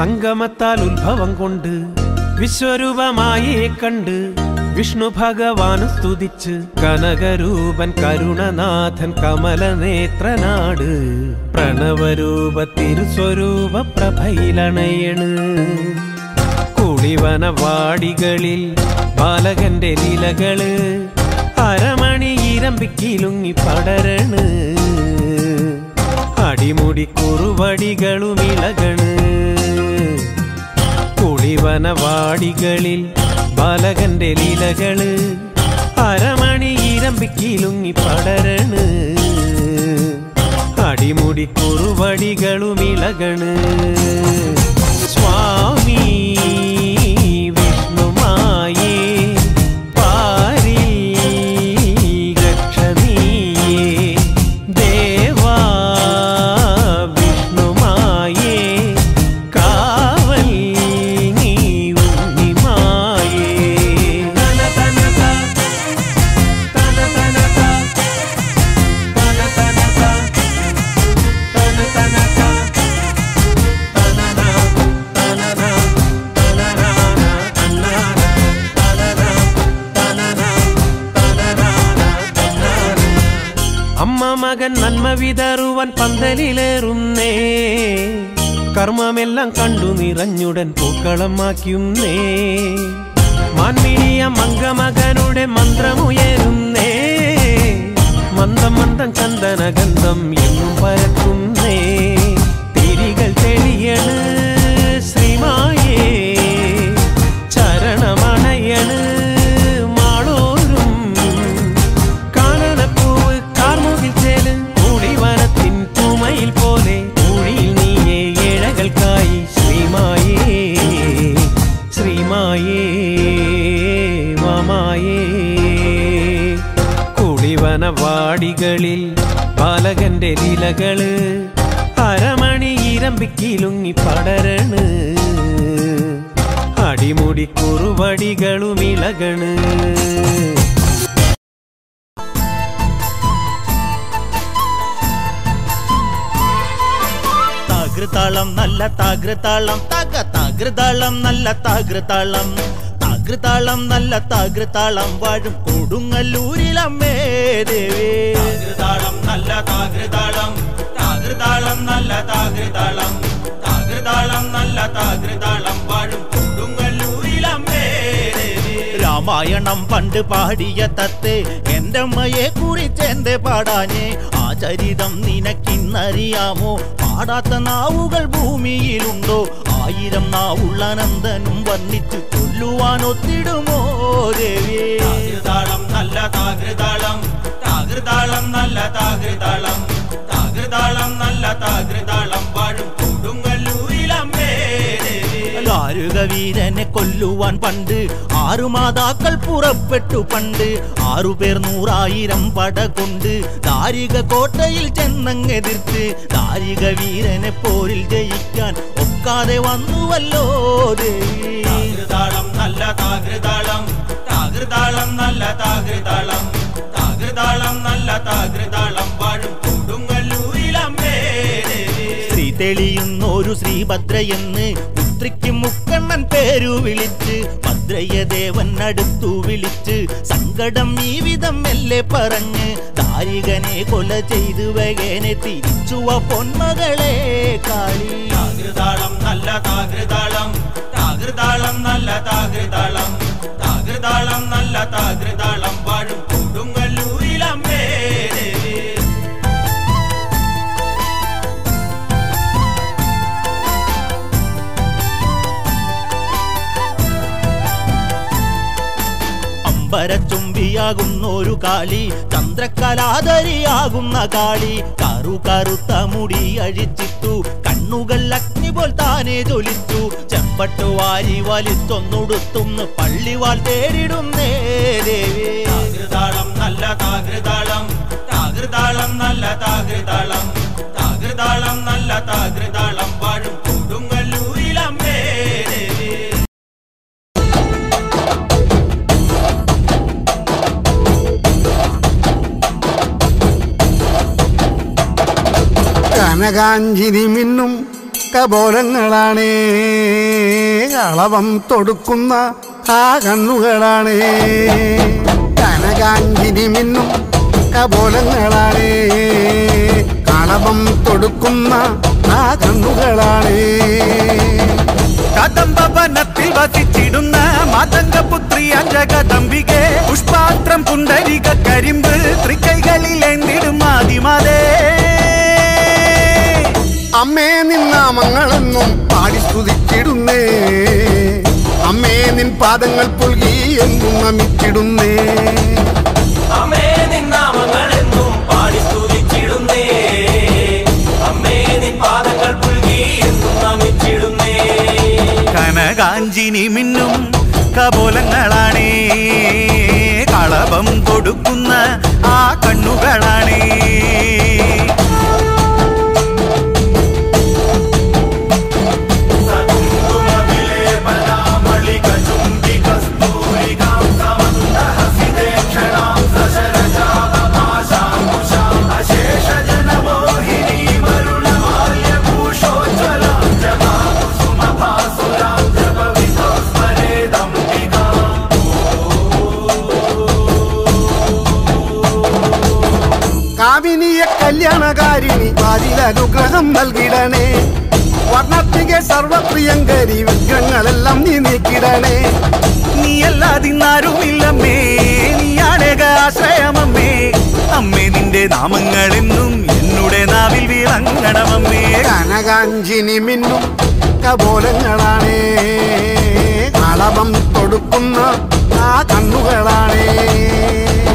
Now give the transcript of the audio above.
സംഗമത്താൽ ഉത്ഭവം കൊണ്ട് വിശ്വരൂപമായേ കണ്ട് വിഷ്ണു ഭഗവാന് സ്തുതിച്ച് കനകരൂപൻ കരുണനാഥൻ കമലനേത്രനാട് പ്രണവരൂപ തിരുസ്വരൂപ പ്രഭയിലണയണ്. കുളിവനവാടികളിൽ ബാലകന്റെ ലീലകള് അരമണി ഇരമ്പിക്കിലുങ്ങി പടരണ്. അടിമുടി കുറുവടികളും ഇളകണ്. കുളിവനവാടികളിൽ ബാലകന്റെ ലീലകള് അരമണി ഇരമ്പിക്കിലുങ്ങി പടരണ്. അടിമുടി കുറുവടികളും ഇളകണ്. സ്വാമി വിഷ്ണുമായേ മകൻ നന്മ വിതറുവാൻ പന്തലിലേറുന്നേ. കർമ്മമെല്ലാം കണ്ടു നിറഞ്ഞുടൻ പൂക്കളമാക്കുന്നേ. മാൻമിഴിയ മംഗമകനുടെ മന്ത്രമുയരുന്നേ. മന്ദം മന്ദം ചന്ദനഗന്ധം എന്നും പരക്കുന്നേ. തിരികൾ തെളിയണ് ശ്രീമായേ ചരണമണയണ്. കുളിവനവാടികളിൽ ബാലകന്റെ ലീലകള് അരമണി ഇരമ്പിക്കിലുങ്ങി പടരണ്. അടിമുടി കുറുവടികളും ഇളകണ്. താകൃതാളം നല്ല താകൃതാളം താകൃതാളം നല്ല താകൃതാളം താകൃതാളം നല്ല താകൃതാളം വാഴും കൊടുങ്ങല്ലൂരിലമ്മേ ദേവി. താകൃതാളം നല്ല താകൃതാളം താകൃതാളം നല്ല താകൃതാളം താകൃതാളം നല്ല താകൃതാളം വാഴും കൊടുങ്ങല്ലൂരിലമ്മേ ദേവി. രാമായണം പണ്ട് പാടിയ തത്തേ എന്റെ അമ്മയെ കുറിച്ച് എന്റെ പാടാഞ്ഞേ. ആ ചരിതം നിനക്കിന്നറിയാമോ? പാടാത്ത നാവുകൾ ഭൂമിയിലുണ്ടോ? 1000 നാവുള്ള നന്ദനും വർണ്ണിച്ചു ചൊല്ലുവാൻ ഒത്തിടുമോ ദേവി? താകൃതാളം നല്ല താകൃതാളം താകൃതാളം നല്ല താകൃതാളം താകൃതാളം നല്ല താകൃതാളം വാഴും കൊടുങ്ങല്ലൂരിലമ്മേ ദേവി. ദാരുകവീരനെ കൊല്ലുവാൻ പണ്ട് 6 മാതാക്കൾ പുറപ്പെട്ടു പണ്ട്. 6 പേർ 100,000 പട കൊണ്ട് ദാരിക കോട്ടയിൽ ചെന്നങ്ങെതിർത്ത് ദാരിക വീരനെ പോരിൽ ജയിക്കാൻ ഒക്കാതെ വന്നുവല്ലോ ദേവി. താകൃതാളം നല്ല താകൃതാളം താകൃതാളം നല്ല താകൃതാളം താകൃതാളം നല്ല താകൃതാളം വാഴും കൊടുങ്ങല്ലൂരിലമ്മേ ദേവി. ശ്രീ തെളിയുന്നൊരു ശ്രീഭദ്രയെന്ന് പുത്രിക്ക് മുക്കണ്ണൻ പേരു വിളിച്ച് ഭദ്രയെ ദേവൻ അടുത്തു വിളിച്ച് സങ്കടം ഈ വിധം മെല്ലെ പറഞ്ഞ് ദാരികനെ കൊല ചെയ്ത് വേഗനെ തിരിച്ചുവ പൊന്മകളെ കാളി. താകൃതാളം നല്ല താകൃതാളം താകൃതാളം നല്ല താകൃതാളം താകൃതാളം നല്ല താകൃതാളം വാഴും കൊടുങ്ങല്ലൂരിലമ്മേ ദേവി. അമ്പരച്ചുംബിയാകുന്നൊരു കാളി ചന്ദ്രകലാധരിയാകുന്ന കാളി. കറുത്ത മുടി അഴിച്ചിട്ടു കണ്ണുകൾ അഗ്നി പോൽ താനെ ജ്വലിച്ചു. ചെമ്പട്ടു വാരി വലിച്ചൊന്നുടുത്തുന്ന് പള്ളിവാൾ തേടിടുന്നേ ദേവി. താകൃതാളം നല്ല താകൃതാളം താകൃതാളം നല്ല താകൃതാളം താകൃതാളം നല്ല താകൃതാളം വാഴും കൊടുങ്ങല്ലൂരിലമ്മേ ദേവി. കനകാഞ്ചിനി മിന്നും കപോലങ്ങളാണ്, കളവം തൊടുക്കുന്ന ആ കണ്ണുകളാണ്. കനകാഞ്ചിനി മിന്നും കപോലങ്ങളാണ്, കളവം തൊടുക്കുന്ന ആ കണ്ണുകളാണ്. കദംബവനത്തിൽ വസിച്ചിടുന്ന മാതംഗപുത്രി അഞ്ജകദംബികെ, പുഷ്പാത്രം പുണ്ടരിക കരിമ്പ് തൃക്കൈകളിലേന്തിടും ആദിമാതേ. അമ്മേ നിൻ നാമങ്ങളെന്നും പാടി സ്തുതിച്ചിടുന്നേ, അമ്മേ നിൻ പാദങ്ങൾ പുൽകി എന്നും നമിച്ചിടുന്നേ. അമ്മേ നിൻ നാമങ്ങളെന്നും പാടി സ്തുതിച്ചിടുന്നേ, അമ്മേ നിൻ പാദങ്ങൾ പുൽകി എന്നും നമിച്ചിടുന്നേ. കനകാഞ്ചിനി മിന്നും കപോലങ്ങളാണ്, കളവം കൊടുക്കുന്ന ആ കണ്ണുകളാണ്. കാവിനിയ കല്യാണകാരിണി പാതിലനുഗ്രഹം നൽകിടണേ. വർണ്ണത്തിക സർവപ്രിയങ്കരി വിഗ്രഹങ്ങളെല്ലാം നീ നീക്കിടണേ. നീയല്ലാതിന്നാരുമില്ലമ്മേ, നീയാണേക ആശ്രയമമ്മേ. അമ്മേ നിന്റെ നാമങ്ങളെന്നും എന്നുടെ നാവിൽ വിളങ്ങണമമ്മേ. കനകാഞ്ചിനി മിന്നും കപോലങ്ങളാണ്, കളവം കൊടുക്കുന്ന ആ കണ്ണുകളാണ്.